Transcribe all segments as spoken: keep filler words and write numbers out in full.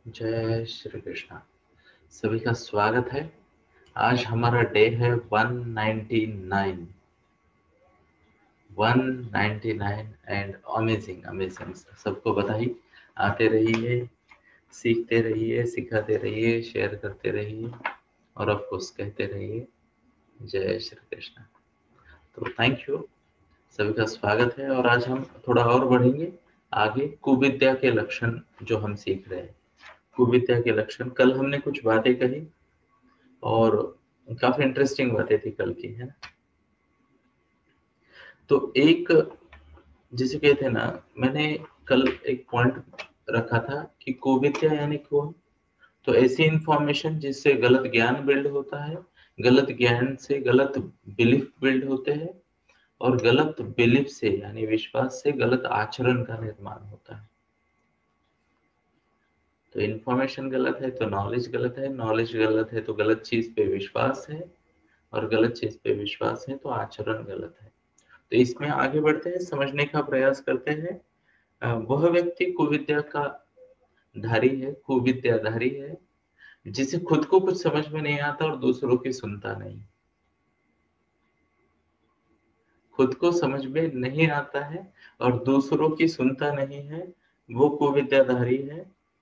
जय श्री कृष्णा। सभी का स्वागत है। आज हमारा डे है one ninety nine one ninety nine and amazing amazing. सबको बधाई। आते रहिए, सीखते रहिए, सिखाते रहिए, शेयर करते रहिए और ऑफ कोर्स कहते रहिए जय श्री कृष्णा। तो थैंक यू, सभी का स्वागत है। और आज हम थोड़ा और बढ़ेंगे आगे। कुविद्या के लक्षण जो हम सीख रहे हैं, कुविद्या के लक्षण। कल हमने कुछ बातें कही और काफी इंटरेस्टिंग बातें थी कल की, है ना। तो एक, जिसे कहते हैं ना, मैंने कल एक पॉइंट रखा था कि कुविद्या यानी कौन। तो ऐसी इंफॉर्मेशन जिससे गलत ज्ञान बिल्ड होता है, गलत ज्ञान से गलत बिलीफ बिल्ड होते हैं और गलत बिलीफ से यानी विश्वास से गलत आचरण का निर्माण होता है। तो इंफॉर्मेशन गलत है तो नॉलेज गलत है, नॉलेज गलत है तो गलत चीज पे विश्वास है और गलत चीज पे विश्वास है तो आचरण गलत है। तो इसमें आगे बढ़ते हैं, समझने का प्रयास करते हैं। अ, वह व्यक्ति कुविद्या का धारी है, कुविद्याधारी है, जिसे खुद को कुछ समझ में नहीं आता और दूसरों की सुनता नहीं। खुद को समझ में नहीं आता है और दूसरों की सुनता नहीं है, वो कुविद्याधारी है।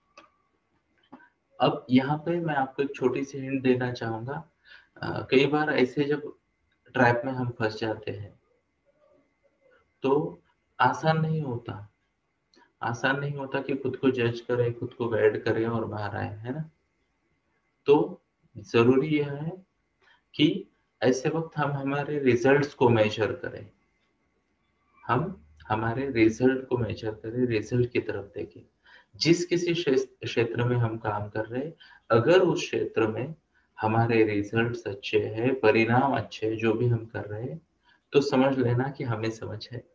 अब यहाँ पे मैं आपको एक छोटी सी हिंट देना चाहूंगा। अ, कई बार ऐसे जब ट्रैप में हम फंस जाते हैं तो आसान नहीं होता आसान नहीं होता कि खुद को जज करे, खुद को गाइड करे और बाहर आए, है ना। तो जरूरी यह है कि ऐसे वक्त हम हमारे रिजल्ट्स को मेजर करें। हम हमारे रिजल्ट को मेजर करें, रिजल्ट की तरफ देखें। जिस किसी क्षेत्र में हम काम कर रहे हैं, अगर उस क्षेत्र में हमारे रिजल्ट्स अच्छे हैं, परिणाम अच्छे हैं, जो भी हम कर रहे हैं, तो समझ लेना कि हमें समझ है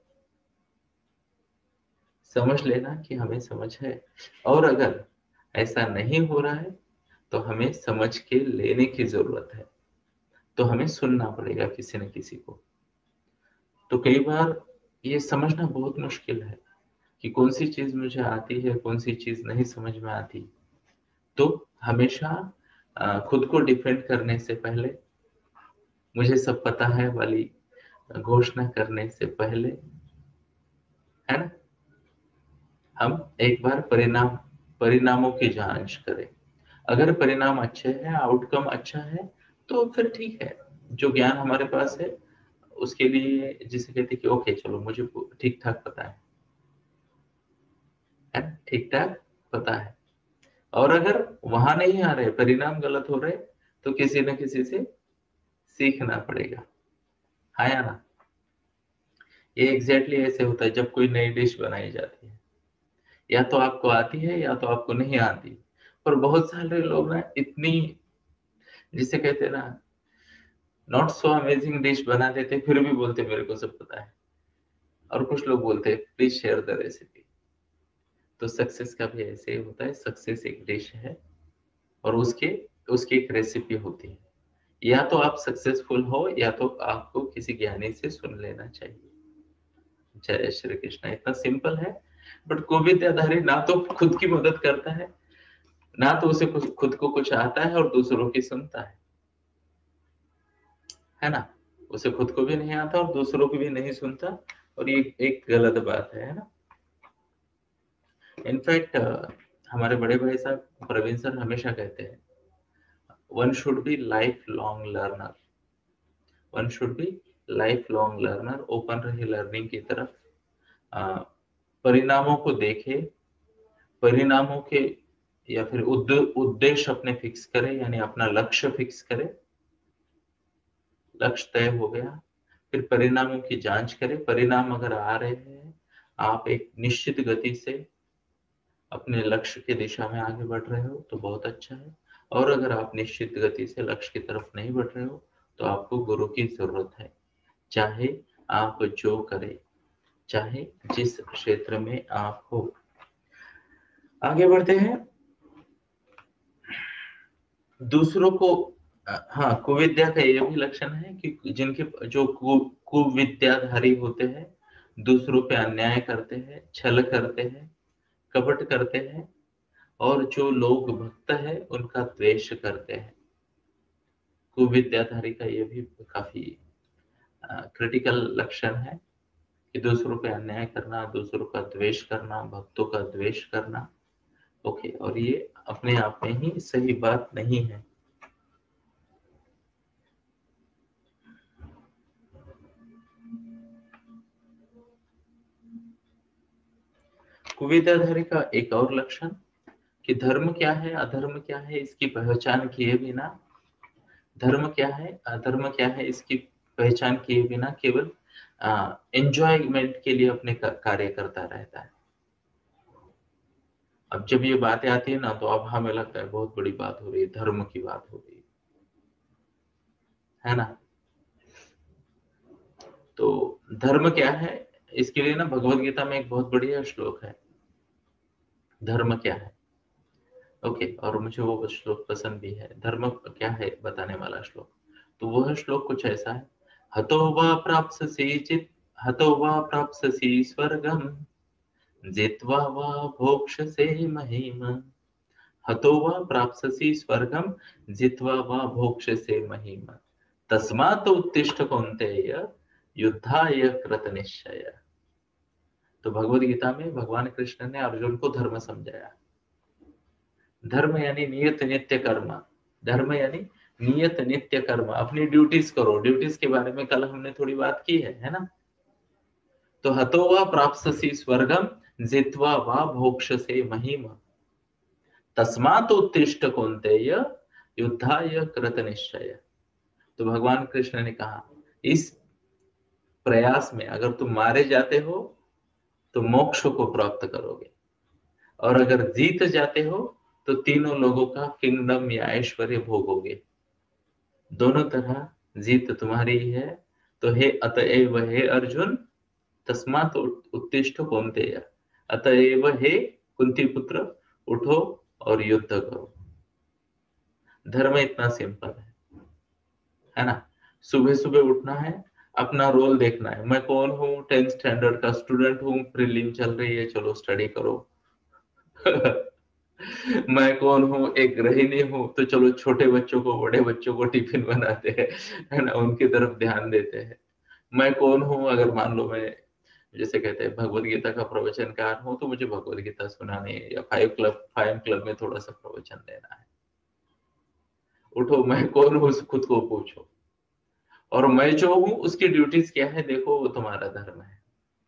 समझ लेना कि हमें समझ है। और अगर ऐसा नहीं हो रहा है तो हमें समझ के लेने की जरूरत है। तो हमें सुनना पड़ेगा किसी न किसी को। तो कई बार ये समझना बहुत मुश्किल है कि कौन सी चीज मुझे आती है, कौन सी चीज नहीं समझ में आती। तो हमेशा अ, खुद को डिफेंड करने से पहले, मुझे सब पता है वाली घोषणा करने से पहले, है ना, हम एक बार परिणाम परिणामों की जांच करें। अगर परिणाम अच्छे हैं, आउटकम अच्छा है, तो फिर ठीक है। जो ज्ञान हमारे पास है उसके लिए, जिसे कहते हैं कि ओके चलो मुझे ठीक ठाक पता है है ना, ठीक ठाक पता है। और अगर वहां नहीं आ रहे, परिणाम गलत हो रहे, तो किसी न किसी से सीखना पड़ेगा, हाँ या ना। ये एग्जैक्टली exactly ऐसे होता है जब कोई नई डिश बनाई जाती है। या तो आपको आती है या तो आपको नहीं आती। पर बहुत सारे लोग ना इतनी, जिसे कहते हैं ना, नॉट सो अमेजिंग डिश बना देते, फिर भी बोलते मेरे को सब पता है। और कुछ लोग बोलते हैं प्लीज शेयर द रेसिपी। तो सक्सेस का भी ऐसे ही होता है। सक्सेस एक डिश है और उसके उसकी एक रेसिपी होती है। या तो आप सक्सेसफुल हो या तो आपको किसी ज्ञानी से सुन लेना चाहिए। जय श्री कृष्ण। इतना सिंपल है। बट कुविद्याधारी ना तो खुद की मदद करता है, ना तो उसे कुछ, खुद को कुछ आता है और दूसरों की सुनता है है ना। उसे खुद को भी नहीं आता और दूसरों की भी नहीं सुनता। और ये एक गलत बात है है ना। इनफैक्ट हमारे बड़े भाई साहब प्रवीण सर हमेशा कहते हैं, one should be lifelong learner. One should be lifelong learner. Open रहे लर्निंग की तरफ। अ, परिणामों को देखे, परिणामों के, या फिर उद्द- उद्देश्य अपने फिक्स करे, यानी अपना लक्ष्य फिक्स करे। लक्ष्य तय हो गया, फिर परिणामों की जांच करें। परिणाम अगर आ रहे हैं, आप एक निश्चित गति से अपने लक्ष्य की दिशा में आगे बढ़ रहे हो तो बहुत अच्छा है। और अगर आप निश्चित गति से लक्ष्य की तरफ नहीं बढ़ रहे हो तो आपको गुरु की जरूरत है। चाहे आप जो करें, चाहे जिस क्षेत्र में आप हो। आगे बढ़ते हैं। दूसरों को, हाँ, कुविद्या का ये भी लक्षण है कि जिनके जो कु, कुविद्याधारी होते हैं, दूसरों पे अन्याय करते हैं, छल करते हैं, कपट करते हैं और जो लोग भक्त है उनका द्वेष करते हैं। कुविद्याधारी का ये भी काफी क्रिटिकल लक्षण है कि दूसरों पे अन्याय करना, दूसरों का द्वेष करना, भक्तों का द्वेष करना। ओके, और ये अपने आप में ही सही बात नहीं है। कुविद्याधारी का एक और लक्षण कि धर्म क्या है, अधर्म क्या है, इसकी पहचान किए बिना, धर्म क्या है, अधर्म क्या है, इसकी पहचान किए बिना केवल एंजॉयमेंट के लिए अपने कार्य करता रहता है। अब जब ये बातें आती है ना, तो अब हमें लगता है बहुत बड़ी बात हो रही है, धर्म की बात हो रही है ना। तो धर्म क्या है, इसके लिए ना भगवत गीता में एक बहुत बढ़िया श्लोक है, धर्म क्या है। ओके, और मुझे वो श्लोक पसंद भी है, धर्म क्या है बताने वाला श्लोक। तो वह श्लोक कुछ ऐसा है, हतो वा प्राप्स्यसि चित् हतो वा प्राप्स्यसि स्वर्गम जित्वा वा भोक्ष्यसे महीम। हतो वा प्राप्स्यसि स्वर्गम जित्वा वा भोक्ष्यसे महीम। तस्मात् उत्तिष्ठ कौन्तेय युद्धाय कृत निश्चय। तो भगवद गीता में भगवान कृष्ण ने अर्जुन को धर्म समझाया। धर्म यानी नियत नित्य कर्म, धर्म यानी नियत नित्य कर्म, अपनी ड्यूटीज करो। ड्यूटीज के बारे में कल हमने थोड़ी बात की है है ना। तो हतो वा प्राप्स्यसि स्वर्गम जित्वा वा भोक्ष्यसे महीम। तस्मात् उत्तिष्ठ कौन्तेय युद्धाय कृत निश्चय। तो भगवान कृष्ण ने कहा, इस प्रयास में अगर तुम मारे जाते हो तो मोक्ष को प्राप्त करोगे, और अगर जीत जाते हो तो तीनों लोगों का किंगडम या ऐश्वर्य भोगोगे। दोनों तरह जीत तुम्हारी ही है। तो हे अतएव हे अर्जुन तस्मात् उत्तिष्ठ कौन्तेय, अतएव हे कुंती पुत्र उठो और युद्ध करो। धर्म इतना सिंपल है है ना। सुबह सुबह उठना है, अपना रोल देखना है, मैं कौन हूँ, टेंथ स्टैंडर्ड का स्टूडेंट हूँ, प्रीलिम चल रही है, चलो स्टडी करो। मैं कौन हूँ, एक गृहिणी हूँ, तो चलो छोटे बच्चों को, बड़े बच्चों को टिफिन बनाते हैं है ना, उनकी तरफ ध्यान देते हैं। मैं कौन हूँ, अगर मान लो मैं जैसे कहते हैं भगवत गीता का प्रवचनकार हूँ, तो मुझे भगवत गीता सुनानी है, या फाइव क्लब फाइव क्लब में थोड़ा सा प्रवचन देना है। उठो, मैं कौन हूँ खुद को पूछो, और मैं जो हूँ उसकी ड्यूटीज क्या है देखो, वो तुम्हारा धर्म है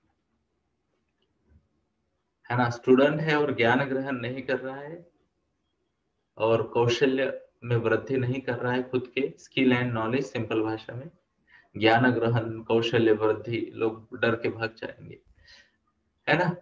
है ना। स्टूडेंट है और ज्ञान ग्रहण नहीं कर रहा है और कौशल्य में वृद्धि नहीं कर रहा है, खुद के स्किल एंड नॉलेज, सिंपल भाषा में ज्ञान ग्रहण कौशल्य वृद्धि, लोग डर के भाग जाएंगे है ना।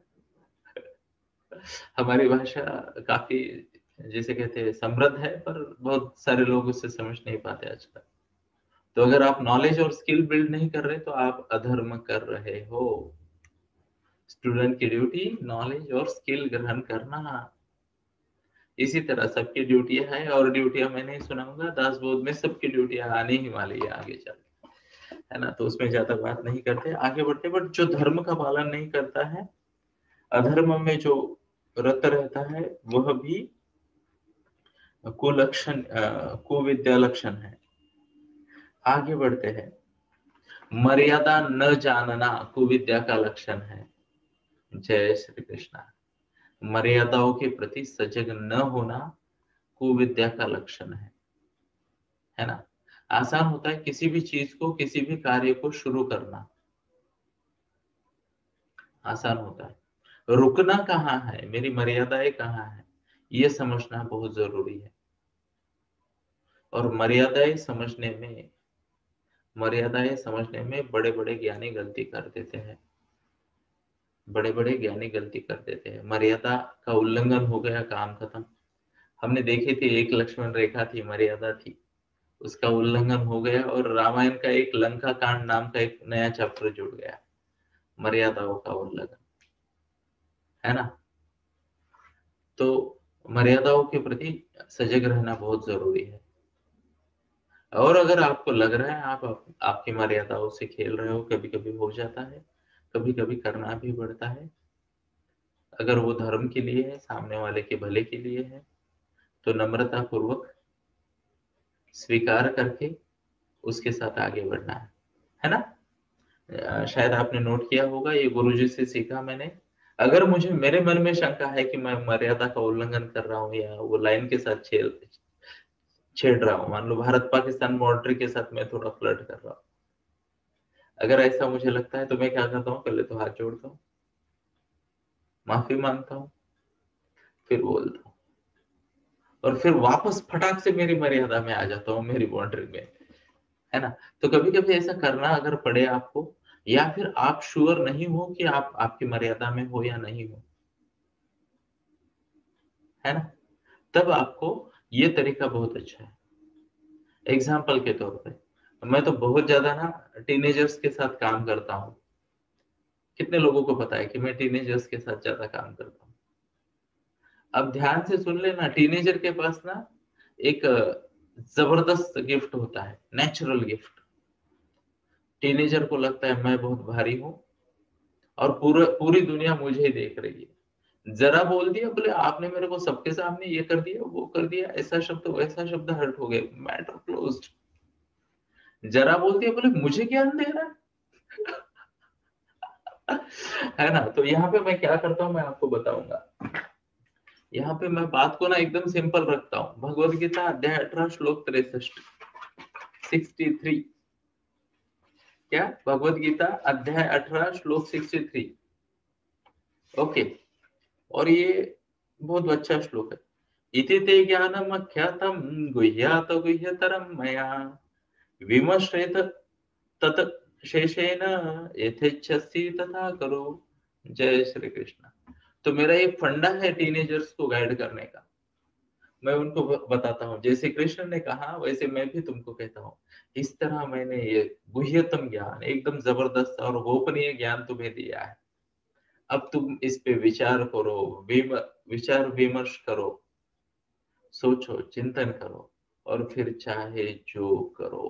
हमारी भाषा काफी जैसे कहते हैं समृद्ध है, पर बहुत सारे लोग उससे समझ नहीं पाते आजकल। तो अगर आप नॉलेज और स्किल बिल्ड नहीं कर रहे तो आप अधर्म कर रहे हो। स्टूडेंट की ड्यूटी नॉलेज और स्किल ग्रहण करना। इसी तरह सबकी ड्यूटियां है, और ड्यूटियां मैं नहीं सुनाऊंगा, दास बोध में सबकी ड्यूटियां आने ही वाली है आगे चल है ना। तो उसमें ज्यादा बात नहीं करते, आगे बढ़ते। बट जो धर्म का पालन नहीं करता है, अधर्म में जो रत रहता है, वह भी कुलक्षण कुविद्या लक्षण है। आगे बढ़ते हैं, मर्यादा न जानना कुविद्या का लक्षण है। जय श्री कृष्णा। मर्यादाओं के प्रति सजग न होना कुविद्या का लक्षण है है ना। आसान होता है किसी भी चीज को, किसी भी कार्य को शुरू करना आसान होता है, रुकना कहाँ है, मेरी मर्यादाएं कहाँ है, ये समझना बहुत जरूरी है। और मर्यादाएं समझने में मर्यादाएं समझने में बड़े बड़े ज्ञानी गलती कर देते हैं बड़े बड़े ज्ञानी गलती कर देते हैं। मर्यादा का उल्लंघन हो गया, काम खत्म। हमने देखी थी एक लक्ष्मण रेखा थी, मर्यादा थी, उसका उल्लंघन हो गया, और रामायण का एक लंका कांड नाम का एक नया चैप्टर जुड़ गया, मर्यादाओं का उल्लंघन है ना। तो मर्यादाओं के प्रति सजग रहना बहुत जरूरी है। और अगर आपको लग रहा है आप, आप आपकी मर्यादाओं से खेल रहे हो, कभी कभी हो जाता है, कभी कभी करना भी पड़ता है, अगर वो धर्म के लिए है, सामने वाले के भले के लिए है, तो नम्रता पूर्वक स्वीकार करके उसके साथ आगे बढ़ना है है ना। अ, शायद आपने नोट किया होगा, ये गुरुजी से सीखा मैंने। अगर मुझे मेरे मन में शंका है कि मैं मर्यादा का उल्लंघन कर रहा हूँ या वो लाइन के साथ छेड़ छेड़ रहा हूँ, मान लो भारत पाकिस्तान बाउंड्री के साथ मैं थोड़ा फ्लर्ट कर रहा हूँ, अगर ऐसा मुझे लगता है तो मैं क्या करता हूँ, पहले तो हाथ जोड़ता हूँ, माफी मांगता हूँ, फिर बोलता हूँ, और फिर वापस फटाक से मेरी मर्यादा में आ जाता हूँ, मेरी बाउंड्री में, है ना। तो कभी कभी ऐसा करना अगर पड़े आपको, या फिर आप श्योर नहीं हो कि आप आपकी मर्यादा में हो या नहीं हो, है ना, तब आपको ये तरीका बहुत अच्छा है। एग्जाम्पल के तौर पे, मैं तो बहुत ज्यादा ना टीनेजर्स के साथ काम करता हूँ। कितने लोगों को पता है कि मैं टीनेजर्स के साथ ज्यादा काम करता हूँ। अब ध्यान से सुन लेना, टीनेजर के पास ना एक जबरदस्त गिफ्ट होता है, नेचुरल गिफ्ट। टीनेजर को लगता है मैं बहुत भारी हूं और पूरा पूरी दुनिया मुझे ही देख रही है। जरा बोल दिया, बोले आपने मेरे को सबके सामने ये कर दिया, वो कर दिया, ऐसा शब्द वैसा शब्द, हर्ट हो गए, मैटर क्लोज्ड। जरा बोल दिया, बोले मुझे ज्ञान दे रहा है है ना। तो यहाँ पे मैं क्या करता हूँ, मैं आपको बताऊंगा। यहाँ पे मैं बात को ना एकदम सिंपल रखता हूँ। भगवत गीता अध्याय अठारह श्लोक तिरसठ सिक्सटी थ्री, क्या, भगवत गीता अध्याय अठारह श्लोक सिक्सटी थ्री। ओके, और ये बहुत अच्छा श्लोक है। इति ते ज्ञानम अख्यातम गुह्यात गुह्यतरम मया विमर्शेत तत शेषेन यथेच्छसि तथा करो। जय श्री कृष्ण। तो मेरा ये फंडा है टीनेजर्स को गाइड करने का। मैं उनको बताता हूँ, जैसे कृष्ण ने कहा वैसे मैं भी तुमको कहता हूँ। इस तरह मैंने ये गुह्यतम ज्ञान, एकदम जबरदस्त और गोपनीय ज्ञान तुम्हें दिया है। अब तुम इस पे विचार करो, विम, विचार विमर्श करो, सोचो, चिंतन करो, और फिर चाहे जो करो।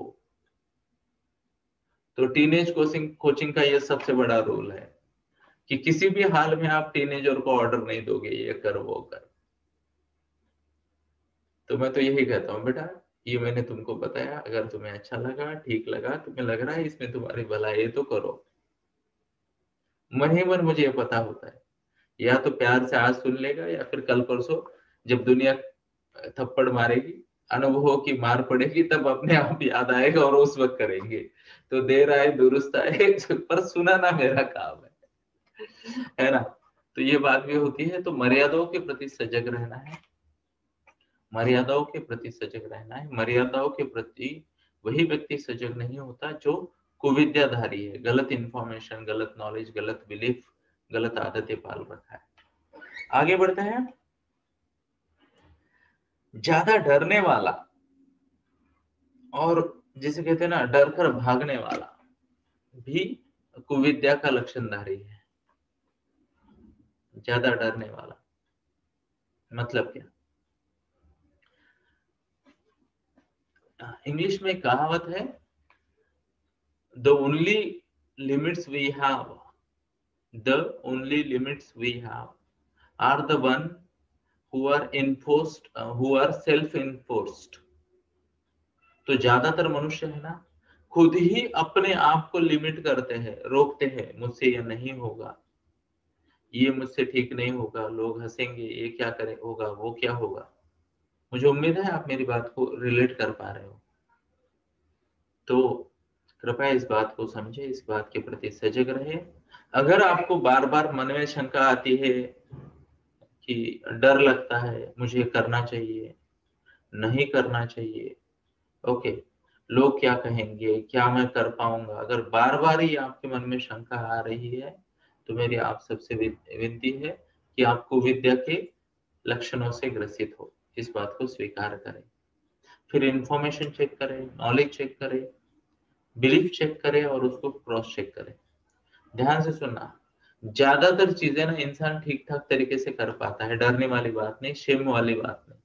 तो टीनेज कोचिंग कोचिंग का ये सबसे बड़ा रोल है कि किसी भी हाल में आप टीनेजर को ऑर्डर नहीं दोगे ये कर वो कर। तो मैं तो यही कहता हूँ, बेटा ये मैंने तुमको बताया, अगर तुम्हें अच्छा लगा, ठीक लगा, तुम्हें लग रहा है इसमें तुम्हारी भलाई है तो करो। मन ही मन मुझे ये पता होता है, या तो प्यार से आज सुन लेगा, या फिर कल परसों जब दुनिया थप्पड़ मारेगी, अनुभवों की मार पड़ेगी, तब अपने आप याद आएगा और उस वक्त करेंगे। तो देर आए दुरुस्त आए पर सुनाना मेरा काम है है ना। तो ये बात भी होती है। तो मर्यादाओं के प्रति सजग रहना है, मर्यादाओं के प्रति सजग रहना है। मर्यादाओं के प्रति वही व्यक्ति सजग नहीं होता जो कुविद्याधारी है, गलत इंफॉर्मेशन, गलत नॉलेज, गलत बिलीफ, गलत आदतें पाल रखा है। आगे बढ़ते हैं। ज्यादा डरने वाला, और जिसे कहते हैं ना डर कर भागने वाला, भी कुविद्या का लक्षणधारी है। ज्यादा डरने वाला मतलब क्या? इंग्लिश में कहावत है, the only limits we have the only limits we have are the one who are enforced uh, who are self enforced। तो ज्यादातर मनुष्य है ना, खुद ही अपने आप को लिमिट करते हैं, रोकते हैं, मुझसे ये नहीं होगा, ये मुझसे ठीक नहीं होगा, लोग हंसेंगे, ये क्या करे होगा, वो क्या होगा। मुझे उम्मीद है आप मेरी बात को रिलेट कर पा रहे हो। तो कृपया इस बात को समझे, इस बात के प्रति सजग रहे। अगर आपको बार बार मन में शंका आती है कि डर लगता है, मुझे करना चाहिए, नहीं करना चाहिए, ओके, लोग क्या कहेंगे, क्या मैं कर पाऊंगा, अगर बार बार ही आपके मन में शंका आ रही है, तो मेरी आप सबसे विनती है कि आपको विद्या के लक्षणों से ग्रसित हो, इस बात को स्वीकार करें। फिर इंफॉर्मेशन चेक करें, नॉलेज चेक करें, बिलीफ चेक करें, और उसको क्रॉस चेक करें। ध्यान से सुनना, ज्यादातर चीजें ना इंसान ठीक ठाक तरीके से कर पाता है, डरने वाली बात नहीं, शेम वाली बात नहीं,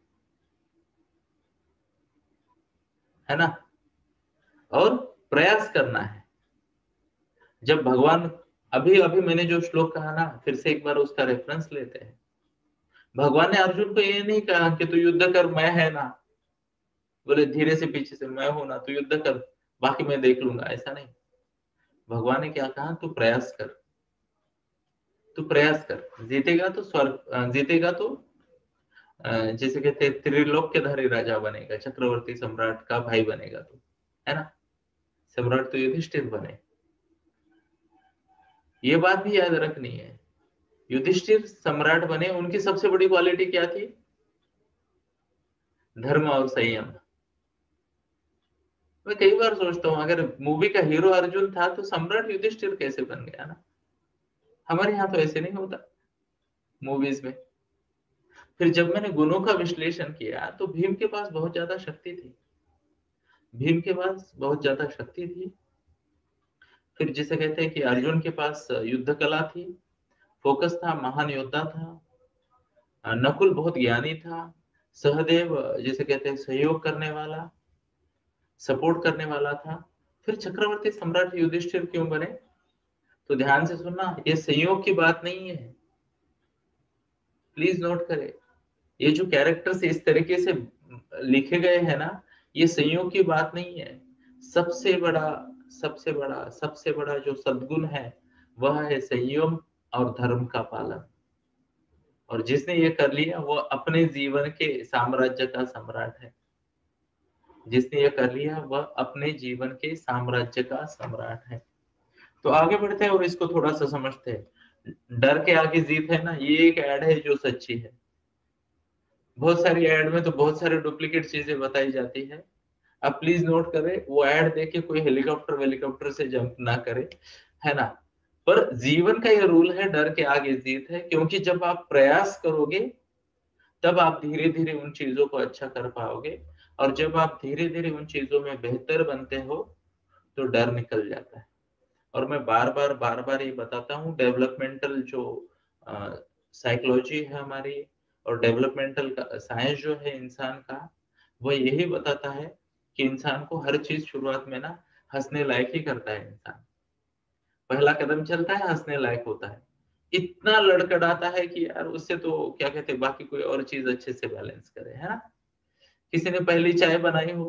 है ना। और प्रयास करना है। जब भगवान अभी अभी मैंने जो श्लोक कहा ना, फिर से एक बार उसका रेफरेंस लेते हैं। भगवान ने अर्जुन को ये नहीं कहा कि तू युद्ध कर, मैं है ना, बोले धीरे से पीछे से, मैं हूं ना, तू युद्ध कर, बाकी मैं देख लूंगा, ऐसा नहीं। भगवान ने क्या कहा, तू प्रयास कर, तू प्रयास कर, जीतेगा तो स्वर्ग, जीतेगा तो जैसे कहते हैं त्रिलोक्यधारी राजा बनेगा, चक्रवर्ती सम्राट का भाई बनेगा तू, है ना। सम्राट तो युधिष्ठिर बने, ये बात भी याद रखनी है। युधिष्ठिर सम्राट बने, उनकी सबसे बड़ी क्वालिटी क्या थी, धर्म और संयम। मैं कई बार सोचता हूँ, अगर मूवी का हीरो अर्जुन था तो सम्राट युधिष्ठिर कैसे बन गया ना। हमारे यहाँ तो ऐसे नहीं होता मूवीज में। फिर जब मैंने गुणों का विश्लेषण किया तो भीम के पास बहुत ज्यादा शक्ति थी, भीम के पास बहुत ज्यादा शक्ति थी। फिर जिसे कहते हैं कि अर्जुन के पास युद्ध कला थी, फोकस था, महान योद्धा था। नकुल बहुत ज्ञानी था, सहदेव जिसे कहते हैं सहयोग करने वाला, सपोर्ट करने वाला था। फिर चक्रवर्ती सम्राट युधिष्ठिर क्यों बने, तो ध्यान से सुनना, ये संयोग की बात नहीं है, प्लीज नोट करें। ये जो कैरेक्टर्स इस तरीके से लिखे गए हैं ना, ये संयोग की बात नहीं है। सबसे बड़ा सबसे बड़ा सबसे बड़ा जो सद्गुण है वह है संयम और धर्म का पालन। और जिसने ये कर लिया वो अपने जीवन के साम्राज्य का सम्राट है। जिसने ये कर लिया वह अपने जीवन के साम्राज्य का सम्राट है। तो आगे बढ़ते हैं और इसको थोड़ा सा समझते हैं। डर के आगे जीत है ना, ये एक ऐड है जो सच्ची है। बहुत सारी ऐड में तो बहुत सारे डुप्लीकेट चीजें बताई जाती है। अब प्लीज नोट करें, वो ऐड देख के कोई हेलीकॉप्टर वेलीकॉप्टर से जंप ना करे, है ना। पर जीवन का ये रूल है, डर के आगे जीत है, क्योंकि जब आप प्रयास करोगे तब आप धीरे धीरे उन चीजों को अच्छा कर पाओगे। और जब आप धीरे धीरे उन चीजों में बेहतर बनते हो तो डर निकल जाता है। और मैं बार बार बार बार ये बताता हूँ, डेवलपमेंटल जो साइकोलॉजी है हमारी, और डेवलपमेंटल साइंस जो है इंसान का, वो यही बताता है कि इंसान को हर चीज शुरुआत में ना हंसने लायक ही करता है। इंसान पहला कदम चलता है, हंसने लायक होता है, इतना लड़खड़ाता है कि यार उससे तो क्या कहते हैं, बाकी कोई और चीज अच्छे से बैलेंस करे, है ना। किसी ने पहली चाय बनाई हो,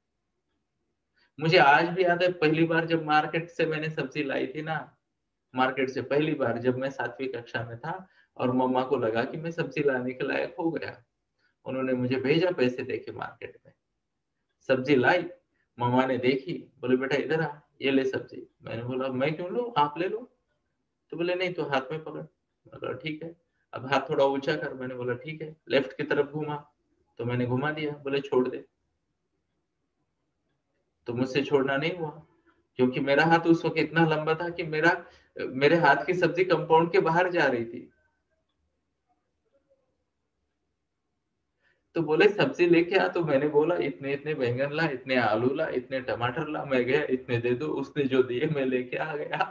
मुझे आज भी याद है पहली बार जब मार्केट से मैंने सब्जी लाई थी ना, मार्केट से पहली बार जब मैं सातवीं कक्षा में था, और मम्मा को लगा कि मैं सब्जी लाने के लायक हो गया, उन्होंने मुझे भेजा पैसे देके मार्केट में। सब्जी लाई, मम्मा ने देखी, बोले बेटा इधर आ, ये ले सब्जी। मैंने बोला मैं क्यों लूं, आप ले लो। तो बोले नहीं, तो हाथ में पकड़। मैं बोला ठीक है। अब हाथ थोड़ा ऊंचा कर, मैंने बोला ठीक है। लेफ्ट की तरफ घुमा, तो मैंने घुमा दिया। बोले छोड़ दे, तो मुझसे छोड़ना नहीं हुआ, क्योंकि मेरा हाथ उस वक्त इतना लंबा था कि मेरा मेरे हाथ की सब्जी कंपाउंड के बाहर जा रही थी। तो बोले सब्जी लेके आ, तो मैंने बोला इतने इतने बैंगन ला, इतने आलू ला, इतने टमाटर ला। मैं गया, इतने दे दो, उसने जो दिए मैं लेके आ गया।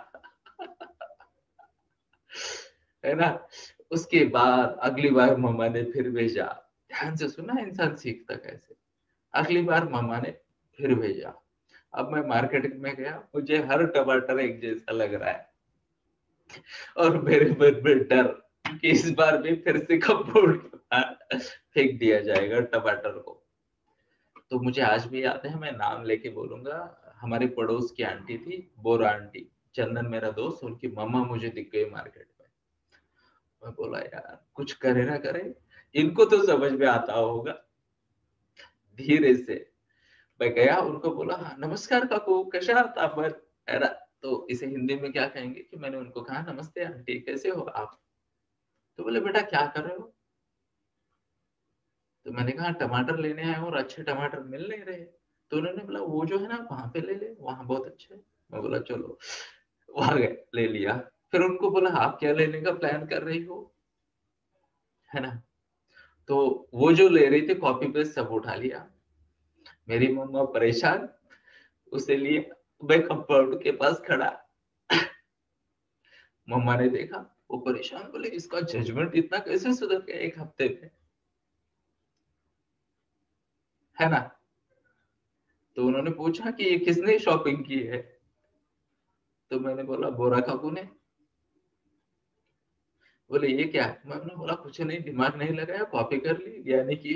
है ना। उसके बाद अगली बार मम्मा ने फिर भेजा। ध्यान से सुना, इंसान सीखता कैसे। अगली बार मम्मा ने फिर भेजा। अब मैं मार्केट में गया, मुझे हर टमाटर एक जैसा लग रहा है, और मेरे मन में डर कि इस बार भी फिर से कपूर फेंक दिया जाएगा टमाटर को। तो मुझे आज भी याद है, मैं नाम लेके बोलूंगा, हमारे पड़ोस की आंटी थी, बोरा आंटी, चंदन मेरा दोस्त, उनकी मम्मा मुझे दिख गई मार्केट में। मैं बोला यार कुछ करे ना करे, इनको तो समझ में आता होगा। धीरे से मैं गया, उनको बोला हाँ, नमस्कार काकू, कैसा आपण, है ना। तो इसे हिंदी में क्या कहेंगे, कि मैंने उनको कहा नमस्ते आंटी, कैसे हो आप। तो बोले बेटा क्या कर रहे हो। तो मैंने कहा टमाटर लेने आए और अच्छे टमाटर मिल नहीं रहे। तो उन्होंने बोला वो जो है ना वहां पे ले ले, वहां बहुत अच्छे है। मैं बोला चलो, वहां गए, ले लिया। फिर उनको बोला आप क्या लेने का प्लान कर रही हो, है ना। तो वो जो ले रही थी कॉपी पेस्ट सब उठा लिया। मेरी मम्मा परेशान, उसे लिए मैं कंपाउंड के पास खड़ा। मम्मा ने देखा, वो परेशान, बोले इसका जजमेंट इतना कैसे सुधर गया एक हफ्ते में, है ना। तो उन्होंने पूछा कि ये किसने शॉपिंग की है। तो मैंने बोला बोरा काकू ने। बोले ये क्या है? मैंने बोला कुछ नहीं, दिमाग नहीं लगाया, कॉपी कर ली, ज्ञानी की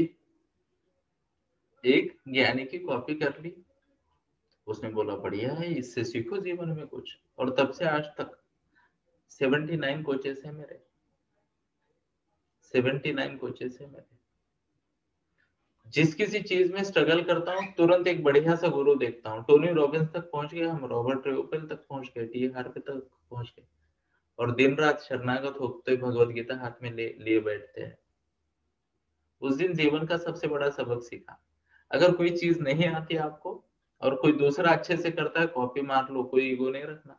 एक ज्ञानी की कॉपी कर ली। उसने बोला बढ़िया है, इससे सीखो जीवन में कुछ। और तब से आज तक सेवेंटी नाइन कोचेस है मेरे, सेवेंटी नाइन कोचेस है मेरे। जिस किसी चीज में स्ट्रगल करता हूँ तुरंत एक बढ़िया सा गुरु देखता हूँ। टोनी रॉबिन्स तक पहुंच गए हम, रॉबर्ट रेउपेल तक पहुंच गए, टी हार्वे तक पहुंच गए, और दिन रात शरणागत होते भगवत गीता हाथ में ले लिए बैठते हैं। उस दिन जीवन का सबसे बड़ा सबक सीखा, अगर कोई चीज नहीं आती आपको और कोई दूसरा अच्छे से करता है, कॉपी मार लो, कोई ईगो नहीं रखना।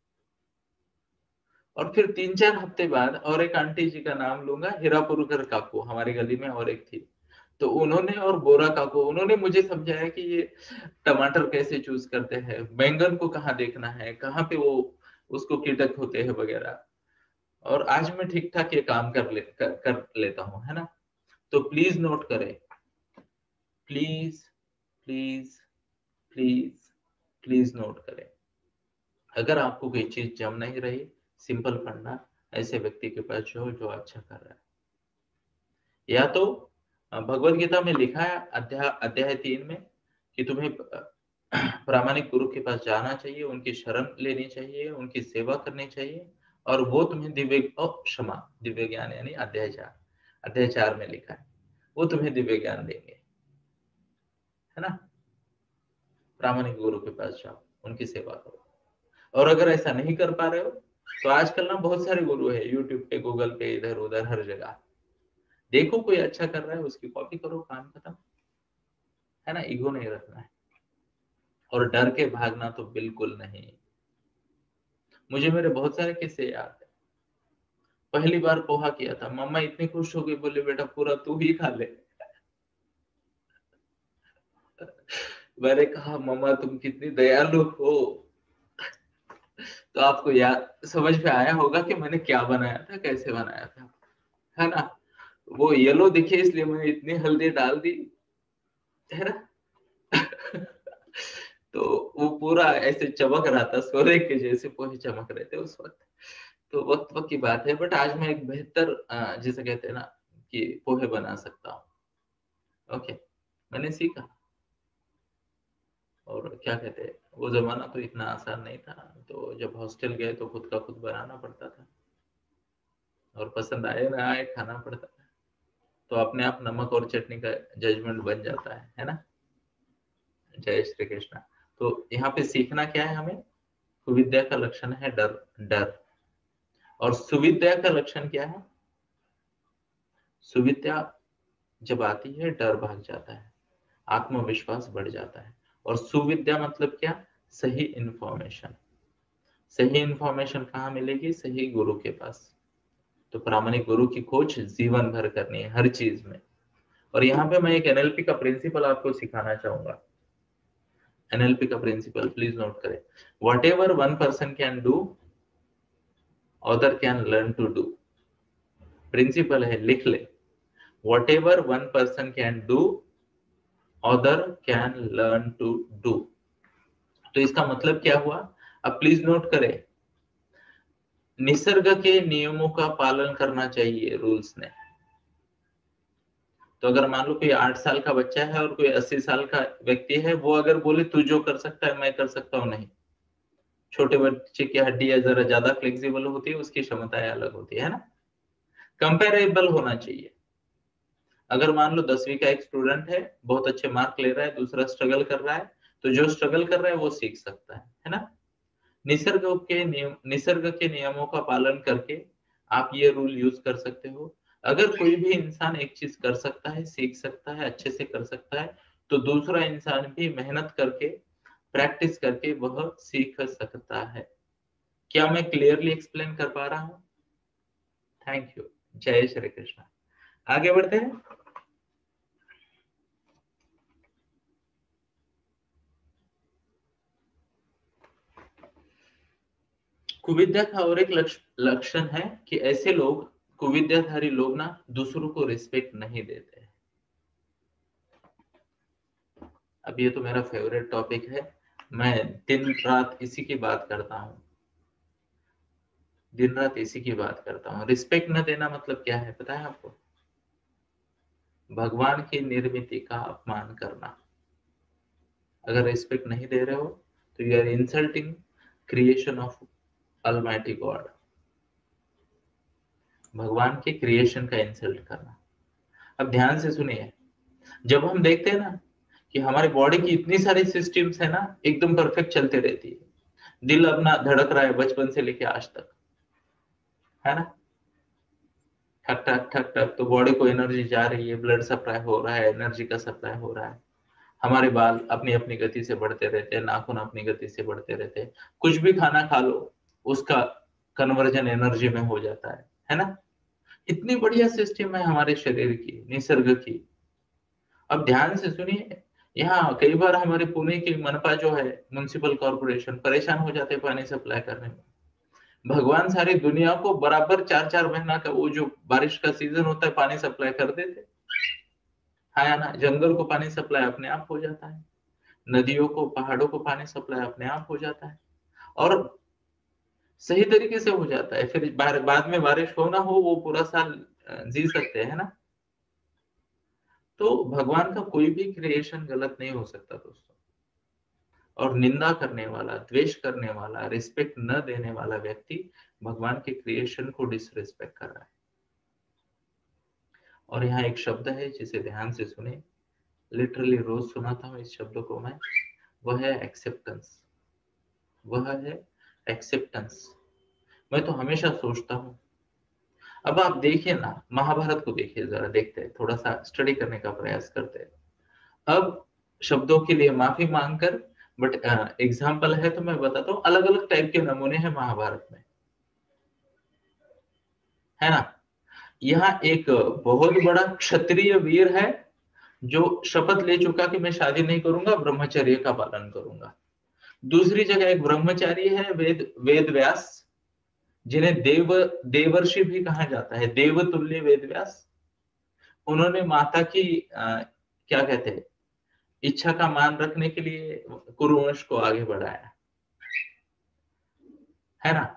और फिर तीन चार हफ्ते बाद और एक आंटी जी का नाम लूंगा, हीरापुरकर काकू, हमारी गली में और एक थी, तो उन्होंने, और बोरा काकू, उन्होंने मुझे समझाया कि ये टमाटर कैसे चूज करते हैं, बैंगन को कहाँ देखना है, कहाँ पे वो उसको कीटक होते हैं वगैरह। और आज मैं ठीक ठाक ये काम कर ले कर, कर लेता हूँ, है ना। तो प्लीज नोट करें, please please please please note करें। अगर आपको कोई चीज जम नहीं रही, सिंपल पढ़ना, ऐसे व्यक्ति के पास जो जो अच्छा कर रहा है। या तो भगवत गीता में लिखा है अध्याय अध्याय तीन में कि तुम्हें प्रामाणिक गुरु के पास जाना चाहिए, उनकी शरण लेनी चाहिए, उनकी सेवा करनी चाहिए, और वो तुम्हें दिव्य क्षमा दिव्य ज्ञान, यानी अध्याय चार अध्याय चार में लिखा है वो तुम्हें दिव्य ज्ञान देंगे, है ना। प्रामाणिक गुरु के पास जाओ, उनकी सेवा करो। और अगर ऐसा नहीं कर पा रहे हो तो आजकल ना बहुत सारे गुरु है, यूट्यूब पे, गूगल पे, इधर उधर हर जगह देखो, कोई अच्छा कर रहा है उसकी कॉपी करो, काम खत्म, है ना। ईगो नहीं रखना है और डर के भागना तो बिल्कुल नहीं। मुझे मेरे बहुत सारे किस्से याद है। पहली बार पोहा किया था, मम्मा इतनी खुश हो गई, बोले बेटा पूरा तू ही खा ले। मैंने कहा मम्मा तुम कितनी दयालु हो। तो आपको याद समझ में आया होगा कि मैंने क्या बनाया था, कैसे बनाया था, है ना। वो येलो दिखे इसलिए मैंने इतनी हल्दी डाल दी, है ना। तो वो पूरा ऐसे चमक रहा था, सोने के जैसे पोहे चमक रहे थे उस वक्त। तो वक्त वक्त की बात है, बट आज मैं एक बेहतर अ, जिसे कहते हैं ना कि पोहे बना सकता हूँ। ओके, मैंने सीखा। और क्या कहते हैं, वो जमाना तो इतना आसान नहीं था, तो जब हॉस्टल गए तो खुद का खुद बनाना पड़ता था, और पसंद आए ना आए खाना पड़ता था। तो अपने आप नमक और चटनी का जजमेंट बन जाता है है ना। जय श्री कृष्ण। तो यहाँ पे सीखना क्या है हमें, कुविद्या का लक्षण है डर, डर। और सुविद्या का लक्षण क्या है, सुविद्या जब आती है डर भाग जाता है, आत्मविश्वास बढ़ जाता है। और सुविद्या मतलब क्या, सही इंफॉर्मेशन। सही इंफॉर्मेशन कहाँ मिलेगी, सही गुरु के पास। तो प्रामाणिक गुरु की खोज जीवन भर करनी है हर चीज में। और यहाँ पे मैं एक एनएलपी का प्रिंसिपल आपको सिखाना चाहूंगा। एनएलपी का प्रिंसिपल प्लीज नोट करें, whatever one person can do other can learn to do. Principle है, लिख ले, whatever one person can do other can learn to do. तो इसका मतलब क्या हुआ, अब प्लीज नोट करें, निसर्ग के नियमों का पालन करना चाहिए, रूल्स ने। तो अगर मान लो कोई आठ साल का बच्चा है और कोई अस्सी साल का व्यक्ति है, वो अगर बोले तू जो कर सकता है मैं कर सकता हूँ, नहीं। छोटे बच्चे की हड्डियां जरा ज्यादा फ्लेक्सिबल होती है, उसकी क्षमताएं अलग होती है ना। कंपेरेबल होना चाहिए। अगर मान लो दसवीं का एक स्टूडेंट है, बहुत अच्छे मार्क ले रहा है, दूसरा स्ट्रगल कर रहा है, तो जो स्ट्रगल कर रहा है वो सीख सकता है है ना। निसर्ग के नियम निसर्ग के नियमों का पालन करके आप ये रूल यूज कर सकते हो। अगर कोई भी इंसान एक चीज कर सकता है, सीख सकता है, अच्छे से कर सकता है, तो दूसरा इंसान भी मेहनत करके, प्रैक्टिस करके वह सीख सकता है। क्या मैं क्लियरली एक्सप्लेन कर पा रहा हूँ? Thank you. जय श्री कृष्ण। आगे बढ़ते हैं। कुविद्या का और एक लक्षण है कि ऐसे लोग, कुविद्याधारी लोग ना, दूसरों को रिस्पेक्ट नहीं देते। अब ये तो मेरा फेवरेट टॉपिक है, मैं दिन रात इसी की बात करता हूँ। दिन रात इसी की बात करता हूँ। रिस्पेक्ट न देना मतलब क्या है पता है आपको? भगवान की निर्मिति का अपमान करना। अगर रिस्पेक्ट नहीं दे रहे हो तो you are insulting creation of almighty God. भगवान के क्रिएशन का इंसल्ट करना। अब ध्यान से सुनिए, जब हम देखते हैं ना कि हमारी बॉडी की इतनी सारी सिस्टम्स है ना एकदम परफेक्ट चलते रहती है, दिल अपना धड़क रहा है बचपन से लेके आज तक, है ना, ठक ठक ठक ठक, तो बॉडी को एनर्जी जा रही है, ब्लड सप्लाई हो रहा है, एनर्जी का सप्लाई हो रहा है। हमारे बाल अपनी अपनी गति से बढ़ते रहते हैं, नाखून अपनी गति से बढ़ते रहते हैं, कुछ भी खाना खा लो उसका कन्वर्जन एनर्जी में हो जाता है है ना। इतनी बढ़िया सिस्टम है हमारे शरीर की, निसर्ग की। अब ध्यान से सुनिए, यहाँ कई बार हमारे पुणे की मनपा जो है, म्युनिसिपल कॉर्पोरेशन, परेशान हो जाते हैं पानी सप्लाई करने में। भगवान सारी दुनिया को बराबर चार चार महीना का वो जो बारिश का सीजन होता है पानी सप्लाई कर देते, है ना। जंगल को पानी सप्लाई अपने आप हो जाता है, नदियों को, पहाड़ों को पानी सप्लाई अपने आप हो जाता है, और सही तरीके से हो जाता है। फिर बाद में बारिश हो ना हो, वो पूरा साल जी सकते हैं ना। तो भगवान का कोई भी क्रिएशन गलत नहीं हो सकता दोस्तों। और निंदा करने वाला, द्वेष करने वाला, रिस्पेक्ट न देने वाला व्यक्ति भगवान के क्रिएशन को डिसरिस्पेक्ट कर रहा है। और यहाँ एक शब्द है जिसे ध्यान से सुने, लिटरली रोज सुनाता हूँ इस शब्द को मैं, वह है एक्सेप्टेंस। वह है एक्सेप्टेंस। मैं तो हमेशा सोचता हूँ, अब आप देखिए ना, महाभारत को देखिए, जरा देखते हैं, थोड़ा सा स्टडी करने का प्रयास करते हैं। अब शब्दों के लिए माफी मांगकर, बट एग्जाम्पल है तो मैं बताता हूँ, अलग अलग टाइप के नमूने हैं महाभारत में, है ना। यहाँ एक बहुत बड़ा क्षत्रिय वीर है जो शपथ ले चुका कि मैं शादी नहीं करूंगा, ब्रह्मचर्य का पालन करूंगा। दूसरी जगह एक ब्रह्मचारी है, वेद वेद व्यास, जिन्हें देव देवर्षि भी कहा जाता है, देवतुल्य वेद व्यास। उन्होंने माता की आ, क्या कहते हैं, इच्छा का मान रखने के लिए कुरुवंश को आगे बढ़ाया, है ना।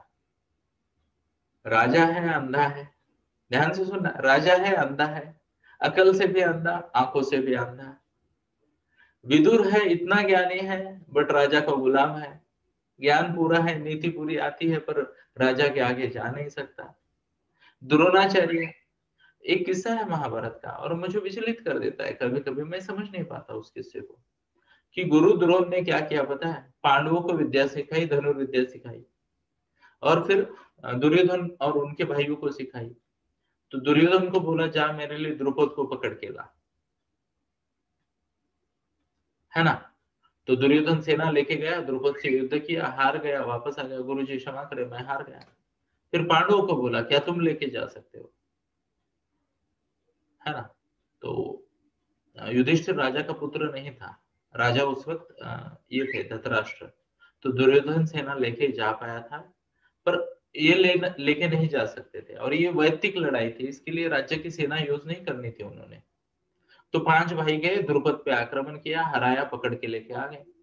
राजा है, अंधा है, ध्यान से सुनना, राजा है, अंधा है, अकल से भी अंधा, आंखों से भी अंधा। विदुर है, इतना ज्ञानी है, बट राजा का गुलाम है। ज्ञान पूरा है, नीति पूरी आती है, पर राजा के आगे जा नहीं सकता। द्रोणाचार्य, एक किस्सा है महाभारत का, और मुझे विचलित कर देता है कभी कभी, मैं समझ नहीं पाता उस किस्से को, कि गुरु द्रोण ने क्या किया पता है? पांडवों को विद्या सिखाई, धनुर्विद्या सिखाई, और फिर दुर्योधन और उनके भाइयों को सिखाई। तो दुर्योधन को बोला, जा मेरे लिए द्रुपद को पकड़ के ला, है ना। तो दुर्योधन सेना लेके गया, द्रुपद से युद्ध किया, हार गया, वापस आ गया, गुरु जी क्षमा करे, मैं हार गया। फिर पांडवों को बोला, क्या तुम लेके जा सकते हो, है ना। तो युधिष्ठिर राजा का पुत्र नहीं था, राजा उस वक्त ये थे धृतराष्ट्र। तो दुर्योधन सेना लेके जा पाया था, पर ये ले लेके नहीं जा सकते थे, और ये वैयक्तिक लड़ाई थी, इसके लिए राज्य की सेना यूज नहीं करनी थी उन्होंने। तो पांच भाई गए, द्रुपद पे आक्रमण किया, हराया, पकड़ के लेके आ गए।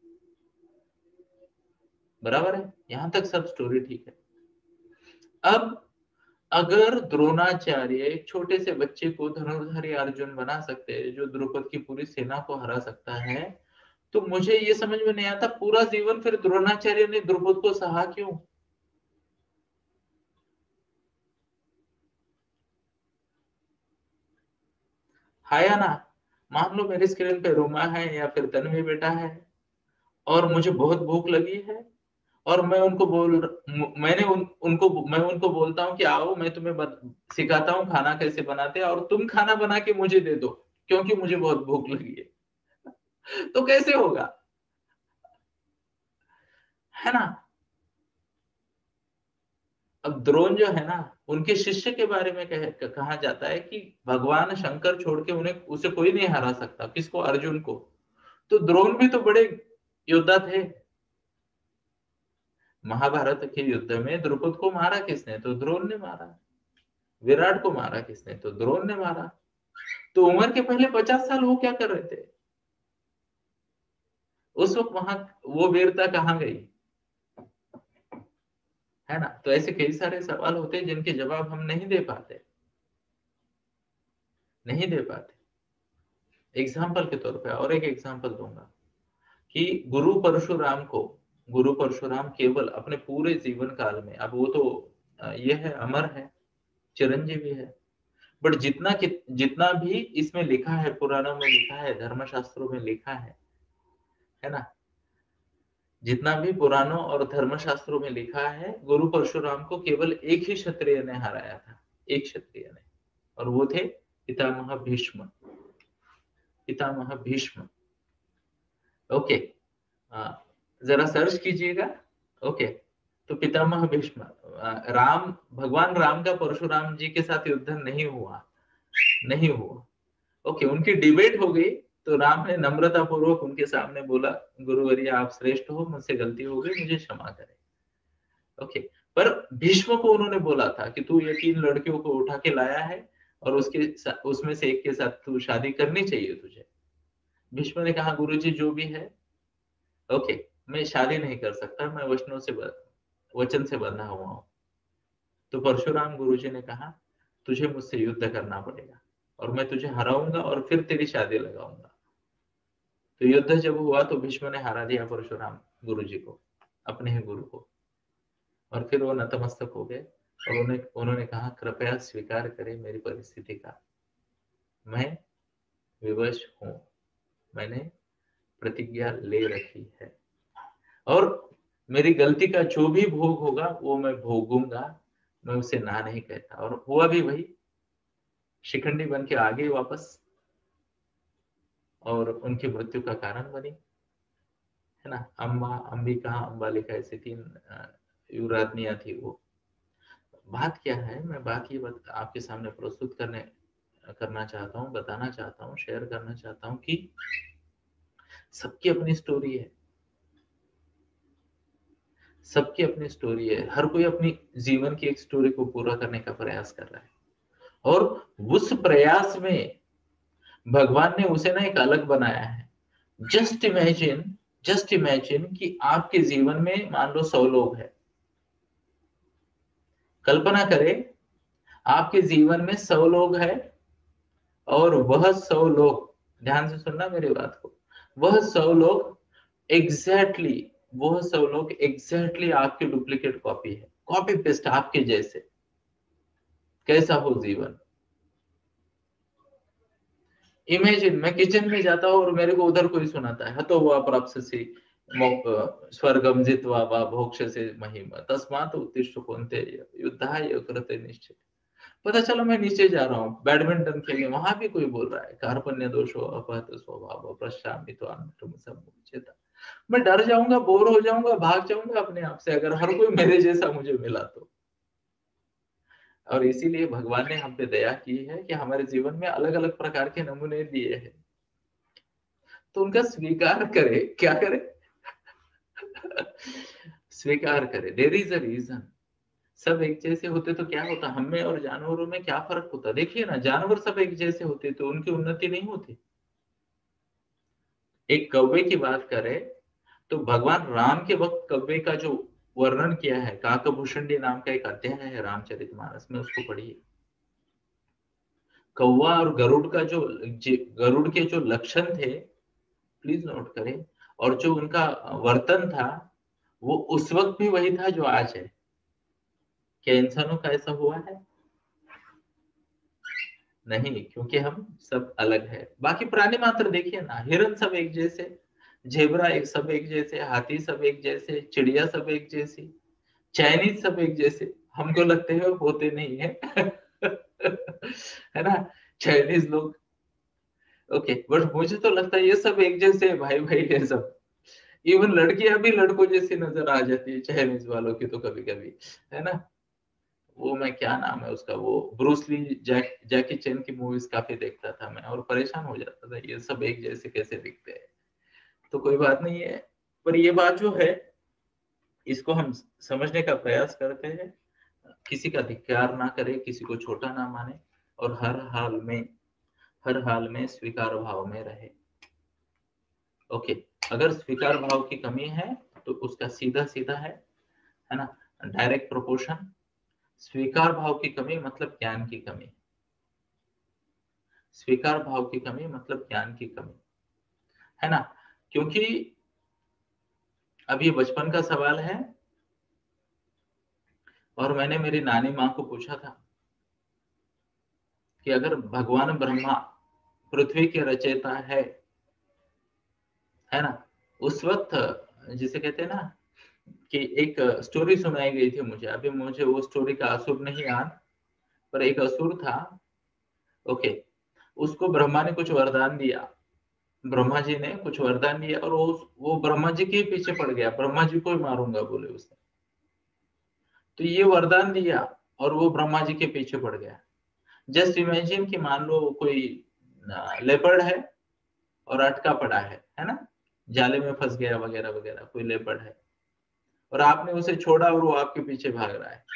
बराबर है, यहां तक सब स्टोरी ठीक है। अब अगर द्रोणाचार्य एक छोटे से बच्चे को धनुर्धारी अर्जुन बना सकते हैं, जो द्रुपद की पूरी सेना को हरा सकता है, तो मुझे ये समझ में नहीं आता पूरा जीवन फिर द्रोणाचार्य ने द्रुपद को सहा क्यों? हाया ना। मान लो मेरी स्क्रीन पे रोमा है या फिर तन्वी बेटा है, और मुझे बहुत भूख लगी है, और मैं उनको बोल मैंने उन, उनको मैं उनको बोलता हूँ कि आओ मैं तुम्हें बत, सिखाता हूँ खाना कैसे बनाते हैं, और तुम खाना बना के मुझे दे दो क्योंकि मुझे बहुत भूख लगी है। तो कैसे होगा, है ना। अब द्रोण जो है ना, उनके शिष्य के बारे में कह, कहा जाता है कि भगवान शंकर छोड़ के उन्हें उसे कोई नहीं हरा सकता। किसको? अर्जुन को। तो द्रोण भी तो बड़े योद्धा थे। महाभारत के युद्ध में द्रुपद को मारा किसने? तो द्रोण ने मारा। विराट को मारा किसने? तो द्रोण ने मारा। तो उम्र के पहले पचास साल वो क्या कर रहे थे उस वक्त? वहां वो वीरता कहाँ गई, है ना। तो ऐसे कई सारे सवाल होते हैं जिनके जवाब हम नहीं दे पाते, नहीं दे पाते। एग्जाम्पल के तौर पे और एक एग्जाम्पल दूंगा कि गुरु परशुराम को, गुरु परशुराम केवल अपने पूरे जीवन काल में, अब वो तो ये है, अमर है, चिरंजीवी है, बट जितना कि जितना भी इसमें लिखा है, पुराणों में लिखा है, धर्मशास्त्रों में लिखा है है ना, जितना भी पुराणों और धर्मशास्त्रों में लिखा है, गुरु परशुराम को केवल एक ही क्षत्रिय ने हराया था, एक क्षत्रिय ने, और वो थे पितामह भीष्म, पितामह भीष्म। ओके, जरा सर्च कीजिएगा। ओके, तो पितामह भीष्म, राम, भगवान राम का परशुराम जी के साथ युद्ध नहीं हुआ, नहीं हुआ। ओके, उनकी डिबेट हो गई, तो राम ने नम्रता पूर्वक उनके सामने बोला, गुरुवर्य आप श्रेष्ठ हो, मुझसे गलती हो गई, मुझे क्षमा करें। ओके, पर भीष्म को उन्होंने बोला था कि तू ये तीन लड़कियों को उठा के लाया है और उसके उसमें से एक के साथ तू शादी करनी चाहिए तुझे। भीष्म ने कहा, गुरुजी जो भी है, ओके, मैं शादी नहीं कर सकता, मैं वचनों से वचन से बंधा हुआ हूं। तो परशुराम गुरुजी ने कहा, तुझे मुझसे युद्ध करना पड़ेगा और मैं तुझे हराऊंगा और फिर तेरी शादी लगाऊंगा। तो युद्ध जब हुआ तो भीष्म ने हरा दिया परशुराम गुरुजी को, अपने ही गुरु को, और फिर वो नतमस्तक हो गए और उन्हें उन्होंने कहा, कृपया स्वीकार करें मेरी परिस्थिति का, मैं विवश हूं, मैंने प्रतिज्ञा ले रखी है और मेरी गलती का जो भी भोग होगा वो मैं भोगूंगा, मैं उसे ना नहीं कहता। और हुआ भी वही, शिखंडी बन के आ गई वापस और उनकी मृत्यु का कारण बनी, है ना। अम्बा, अंबिका, अंबालिका, ऐसी तीन युवराज्ञियां थी वो। बात क्या है, मैं बात ये बत, आपके सामने प्रस्तुत करने करना चाहता हूँ, बताना चाहता हूँ, शेयर करना चाहता हूँ कि सबकी अपनी स्टोरी है, सबकी अपनी स्टोरी है, हर कोई अपनी जीवन की एक स्टोरी को पूरा करने का प्रयास कर रहा है और उस प्रयास में भगवान ने उसे ना एक अलग बनाया है। जस्ट इमेजिन, जस्ट इमेजिन कि आपके जीवन में मान लो सौ लोग हैं, कल्पना करें आपके जीवन में सौ लोग हैं और वह सौ लोग, ध्यान से सुनना मेरी बात को, वह सौ लोग एग्जैक्टली exactly, वह सौ लोग एग्जैक्टली exactly आपके डुप्लीकेट कॉपी है, कॉपी पेस्ट आपके जैसे। कैसा हो जीवन। इमेजिन मैं किचन में जाता हूँ और मेरे को उधर कोई सुनाता है, हतो वा प्राप्स्यसि स्वर्गम जित्वा वा भोक्ष्यसि महिम तस्मात् उत्तिष्ठ कौन्तेय युद्धाय कृते निश्चय। पता चला मैं नीचे जा रहा हूँ बैडमिंटन खेलने, वहां भी कोई बोल रहा है कार्पण्य दोषो अपहत स्वभाव पश्चामि त्वां समुचिता। मैं डर जाऊंगा, बोर हो जाऊंगा, भाग जाऊंगा अपने आप से अगर हर कोई मेरे जैसा मुझे मिला तो। और इसीलिए भगवान ने हम पे दया की है कि हमारे जीवन में अलग अलग प्रकार के नमूने दिए हैं, तो उनका स्वीकार करे। क्या करे? स्वीकार करे। There is a reason. सब एक जैसे होते तो क्या होता, हम में और जानवरों में क्या फर्क होता? देखिए ना, जानवर सब एक जैसे होते तो उनकी उन्नति नहीं होती। एक कौवे की बात करें तो भगवान राम के वक्त कौवे का जो वर्णन किया है, काकभूषणी नाम का एक अध्याय है रामचरितमानस में, उसको पढ़िए। कौवा और गरुड़ का जो, गरुड़ के जो लक्षण थे प्लीज नोट करें, और जो उनका वर्तन था वो उस वक्त भी वही था जो आज है। क्या इंसानों का ऐसा हुआ है? नहीं, क्योंकि हम सब अलग है। बाकी प्राणी मात्र देखिए ना, हिरन सब एक जैसे, जेबरा एक सब एक जैसे, हाथी सब एक जैसे, चिड़िया सब एक जैसी, चाइनीज सब एक जैसे। हमको लगते हैं होते नहीं है है ना, चाइनीज लोग। ओके, बट मुझे तो लगता है ये सब एक जैसे है, भाई भाई है सब। इवन लड़कियां भी लड़कों जैसी नजर आ जाती है चाइनीज वालों की तो कभी कभी, है ना। वो मैं, क्या नाम है उसका, वो ब्रूस ली, जैक जैकी चैन की मूवीज काफी देखता था मैं और परेशान हो जाता था, ये सब एक जैसे कैसे दिखते हैं। तो कोई बात नहीं है, पर ये बात जो है इसको हम समझने का प्रयास करते हैं, किसी का धिक्कार ना करे, किसी को छोटा ना माने और हर हाल में, हर हाल में स्वीकार भाव में रहे। ओके, अगर स्वीकार भाव की कमी है तो उसका सीधा सीधा है है ना, डायरेक्ट प्रोपोर्शन, स्वीकार भाव की कमी मतलब ज्ञान की कमी, स्वीकार भाव की कमी मतलब ज्ञान की कमी, है ना। क्योंकि अब ये बचपन का सवाल है और मैंने मेरी नानी माँ को पूछा था कि अगर भगवान ब्रह्मा पृथ्वी के रचयिता है है ना, उस वक्त जिसे कहते हैं ना कि एक स्टोरी सुनाई गई थी मुझे, अभी मुझे वो स्टोरी का असुर नहीं याद, पर एक असुर था, ओके, उसको ब्रह्मा ने कुछ वरदान दिया, ब्रह्मा जी ने कुछ वरदान दिया और वो वो ब्रह्मा जी के पीछे पड़ गया, ब्रह्मा जी को ही मारूंगा बोले उसने। तो ये वरदान दिया और वो ब्रह्मा जी के पीछे पड़ गया। जस्ट इमेजिन कि मान लो कोई लेपर्ड है और अटका पड़ा है है ना, जाले में फंस गया वगैरह वगैरह, कोई लेपर्ड है और आपने उसे छोड़ा और वो आपके पीछे भाग रहा है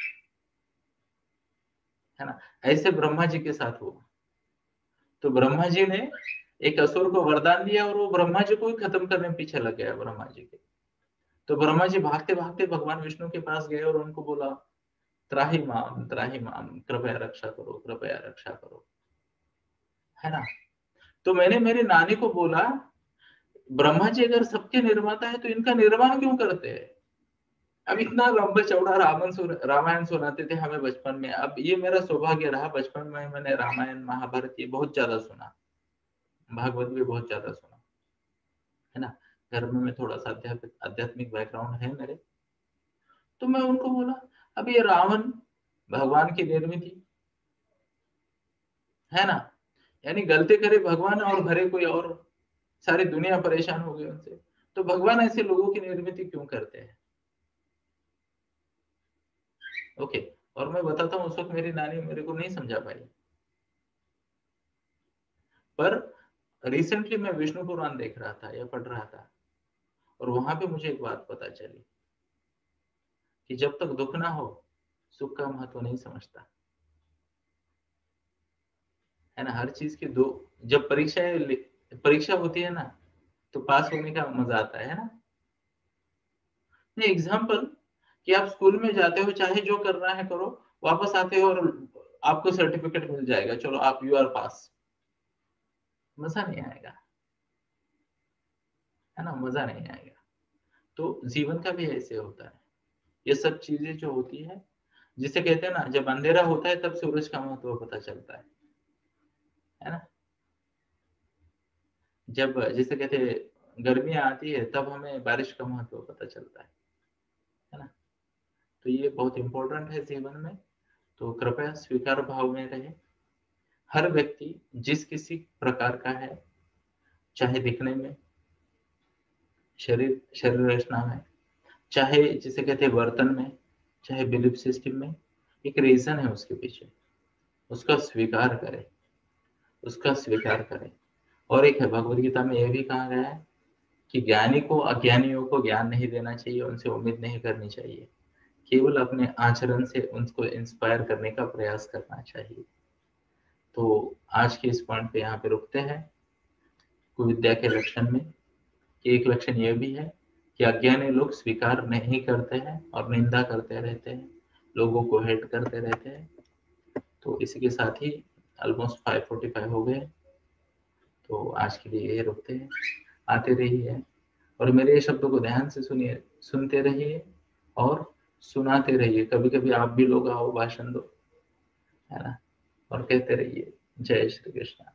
है ना। ऐसे ब्रह्मा जी के साथ हुआ। तो ब्रह्मा जी ने एक असुर को वरदान दिया और वो ब्रह्मा जी को ही खत्म करने पीछे लग गया ब्रह्मा जी के। तो ब्रह्मा जी भागते भागते भगवान विष्णु के पास गए और उनको बोला, त्राही माम त्राही माम, कृपया रक्षा करो, कृपया रक्षा करो, है ना। तो मैंने मेरी नानी को बोला, ब्रह्मा जी अगर सबके निर्माता है तो इनका निर्माण क्यों करते हैं। अब इतना लंबा चौड़ा रामायण सुन रामायण सुनाते थे हमें बचपन में। अब ये मेरा सौभाग्य रहा, बचपन में मैंने रामायण महाभारत ये बहुत ज्यादा सुना, भागवत भी बहुत ज्यादा सुना, है ना। घर में मैं थोड़ा सा आध्यात्मिक आध्यात्मिक बैकग्राउंड है मेरे। तो मैं उनको बोला, अब ये रावण भगवान की निर्मित थी, है ना, यानी गलती करे भगवान और भरे कोई और, सारी दुनिया परेशान हो गई उनसे, तो भगवान ऐसे लोगों की निर्मित क्यों करते हैं। ओके, और मैं बताता हूँ उस वक्त मेरी नानी मेरे को नहीं समझा पाई, पर रिसेंटली मैं विष्णु पुराण देख रहा था या पढ़ रहा था और वहां पे मुझे एक बात पता चली कि जब तक दुख ना हो सुख का महत्व नहीं समझता, है ना। हर चीज की दो, जब परीक्षा परीक्षा होती है ना तो पास होने का मजा आता है ना। नहीं, एग्जाम्पल कि आप स्कूल में जाते हो, चाहे जो करना है करो, वापस आते हो और आपको सर्टिफिकेट मिल जाएगा, चलो आप यू आर पास, मजा नहीं आएगा, है ना, मजा नहीं आएगा। तो जीवन का भी ऐसे होता है, ये सब चीजें जो होती है, जिसे कहते हैं ना जब अंधेरा होता है तब सूरज का महत्व पता चलता है है ना। जब जिसे कहते हैं गर्मियां आती है तब हमें बारिश का महत्व पता चलता है है ना। तो ये बहुत इंपॉर्टेंट है जीवन में। तो कृपया स्वीकार भाव में रहे। हर व्यक्ति जिस किसी प्रकार का है, चाहे दिखने में, शरीर शरीर रचना में, चाहे जिसे कहते हैं बर्तन में, चाहे बिलीफ सिस्टम में, एक रीजन है उसके पीछे, उसका स्वीकार करें, उसका स्वीकार करें। और एक है भगवद गीता में यह भी कहा गया है कि ज्ञानी को अज्ञानियों को ज्ञान नहीं देना चाहिए, उनसे उम्मीद नहीं करनी चाहिए, केवल अपने आचरण से उनको इंस्पायर करने का प्रयास करना चाहिए। तो आज के इस पॉइंट पे यहाँ पे रुकते हैं। कुविद्या के लक्षण में कि एक लक्षण यह भी है कि अज्ञानी लोग स्वीकार नहीं करते हैं और निंदा करते रहते हैं, लोगों को हेट करते रहते हैं। तो इसी के साथ ही ऑलमोस्ट फाइव फोर्टी फाइव हो गए, तो आज के लिए यही रुकते हैं। आते रहिए और मेरे ये शब्दों को ध्यान से सुनिए, सुनते रहिए और सुनाते रहिए। कभी कभी आप भी लोग आओ भाषण दो, है ना, और कहते रहिए। जय श्री कृष्ण।